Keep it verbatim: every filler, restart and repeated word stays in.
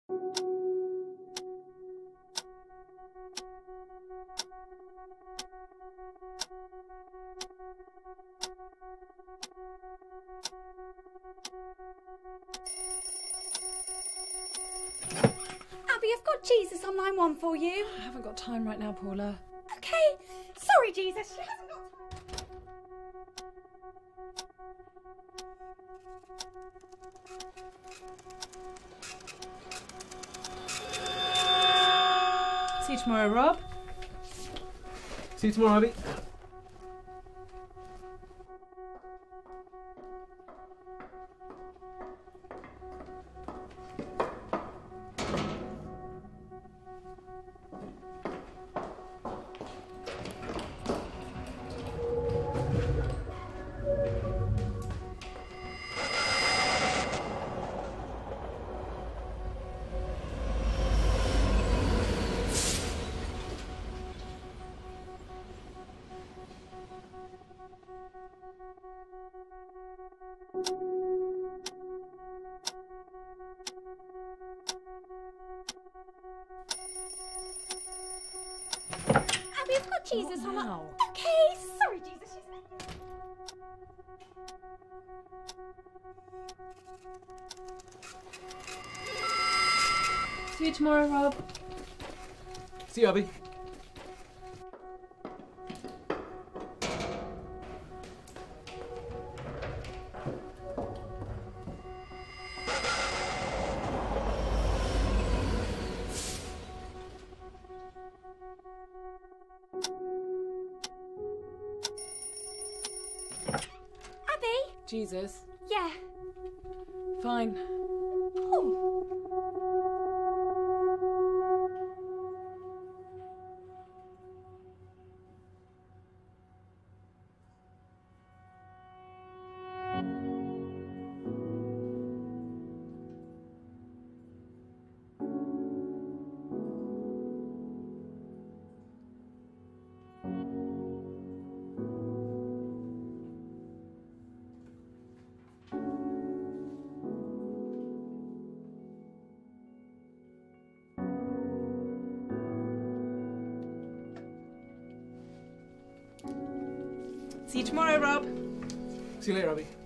Abby, I've got Jesus on line one for you. I haven't got time right now, Paula. Okay. Sorry, Jesus. She hasn't got time. See you tomorrow, Rob. See you tomorrow, Abby. Abby, I've got Jesus Not on line. now. Okay. Sorry, Jesus. She's. See you tomorrow, Rob. See you, Abby. Abby? Jesus. Yeah. Fine. Oh. See you tomorrow, Rob. See you later, Abby.